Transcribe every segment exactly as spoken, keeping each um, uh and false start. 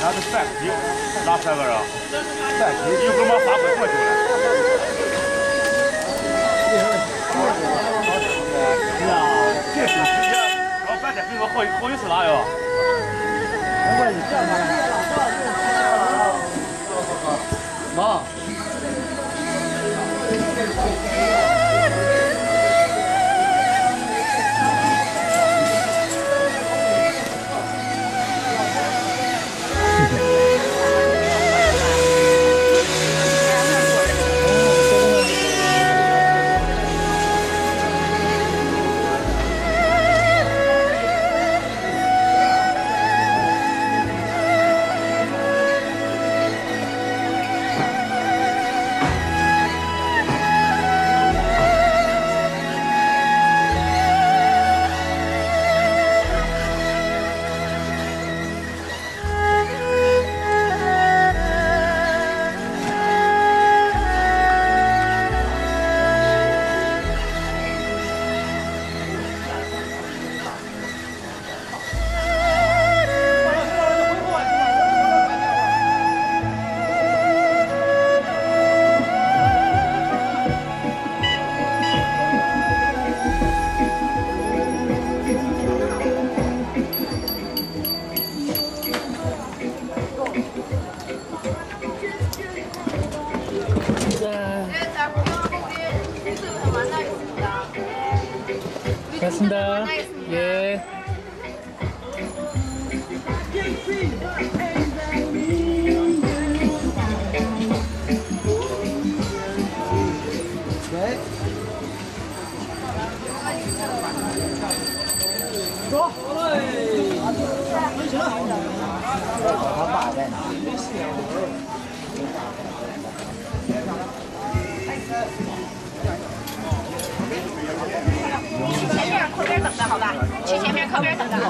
俺是饭皮，哪三个人？饭皮，一会儿嘛发回过去了。是啊，这是直接，老半天给我好好意思拿哟。我你这样妈。 고맙습니다. 예. 走，他爸在哪？ 前面靠边等着，好吧？去前面靠边等着。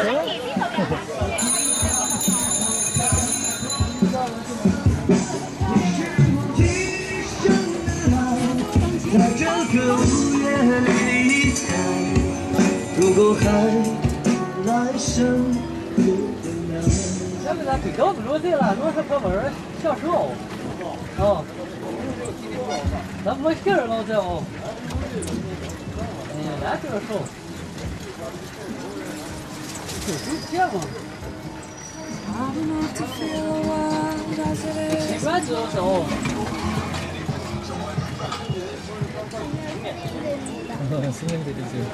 在这个午夜里，如果还来生咱们那最早不落地了，若是哥们儿享受，哦，咱没事儿老在哦，哎，那这个手，就是这样嘛。习惯就是哦。 승인들이지.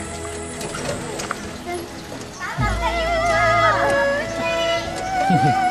Thank you.